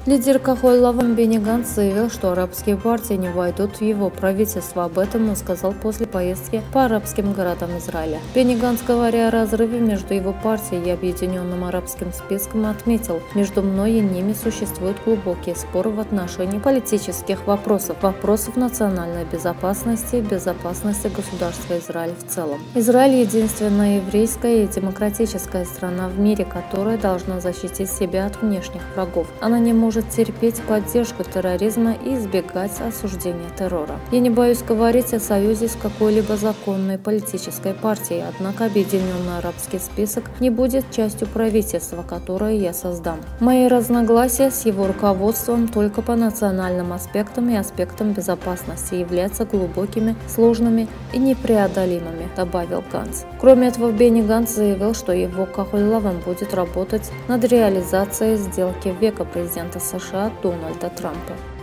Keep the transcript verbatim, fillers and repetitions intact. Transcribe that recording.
Лидер Кахой-Лавам Бенни Ганц заявил, что арабские партии не войдут в его правительство. Об этом он сказал после поездки по арабским городам Израиля. Бенни Ганц, говоря о разрыве между его партией и Объединенным арабским списком, отметил: между мной и ними существуют глубокие споры в отношении политических вопросов, вопросов национальной безопасности и безопасности государства Израиль в целом. Израиль – единственная еврейская и демократическая страна в мире, которая должна защитить себя от внешних врагов. Она не может терпеть поддержку терроризма и избегать осуждения террора. Я не боюсь говорить о союзе с какой-либо законной политической партией, однако Объединенный арабский список не будет частью правительства, которое я создам. Мои разногласия с его руководством только по национальным аспектам и аспектам безопасности являются глубокими, сложными и непреодолимыми, добавил Ганц. Кроме этого, Бенни Ганц заявил, что его Кахой-Лавам будет работать над реализацией сделки века президента США Дональда Трампа.